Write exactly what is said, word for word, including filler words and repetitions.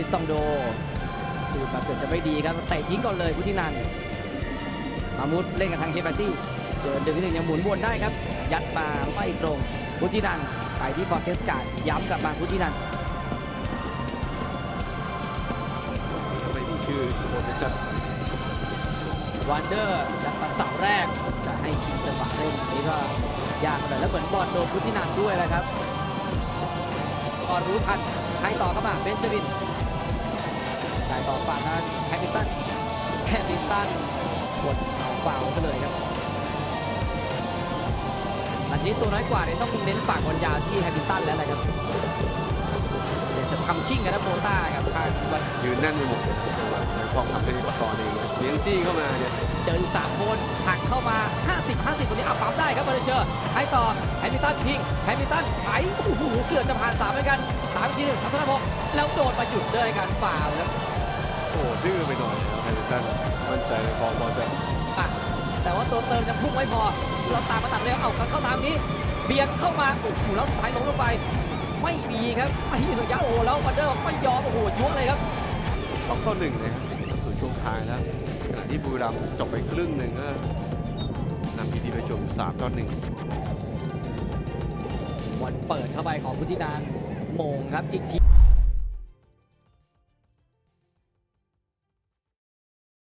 ริสตองโดคือมาเกิดจะไม่ดีครับเตะทิ้งก่อนเลยพุทธินันมามุดเล่นกับทางเคปาตี้เจอเดินที่หนึ่งยังหมุนวนได้ครับยัดมาไม่ตรงพุทธินันไปที่ฟอร์เทสการ์ดย้ำกลับมาพุทธินันไม่มีชื่อคนนะครับวันเดอร์ยัดมาเสาแรกจะให้ชิงจังหวะเล่นนี้ก็ยากเลยแล้วเหมือนบอลโดนพุทธินันด้วยนะครับก่อนรู้ทันให้ต่อเข้ามาเบนจามินจ่ายต่อฝั่งนั้นแฮมิลตันแฮมิลตันกดเอาฟาวล์ซะเลยครับอันนี้ตัวน้อยกว่าเนี่ยต้องเน้นฝั่งบอลยาวที่แฮมิลตันแล้วนะครับเดี๋ยวจะทำชิ่งกันนะโบต้าครับทางวันยืนแน่นไปหมดเลยในความทำเป็นประกอบเองเลี้ยงจี้เข้ามาเนี่ยเจออยู่สามคนหักเข้ามาห้าสิบ ห้าสิบคนนี้เอาปั๊มได้ครับเบอร์เชอร์ให้ต่อแฮมิลตันพิงแฮมิลตันไถโอ้โหเกือบจะผ่านสามเหมือนกันสามทีหนึ่งทัศนพงศ์แล้วโดนมาหยุดด้วยการฝ่าครับโอ้ดื้อไปหน่อยนะแฮมิลตันมั่นใจพอบอลจะอ่ะแต่ว่าตัวเติมจะพุ่งไม่พอเราตามมาตัดเร็วเอาเข้าตามนี้เบียดเข้ามาโอ้โหแล้วสุดท้ายล้มลงไปไม่ดีครับไม่สุดยอดโอ้โหแล้ววันเดอร์ไม่ยอมโอ้โหยั่วเลยครับสองต่อหนึ่งนะครับสู่ช่วงท้ายแล้วขณะที่บุรีรัมย์จบไปครึ่งหนึ่งก็นำพีทีไปจบสามต่อหนึ่งวันเปิดเข้าไปของพุทธินันโมงครับอีกที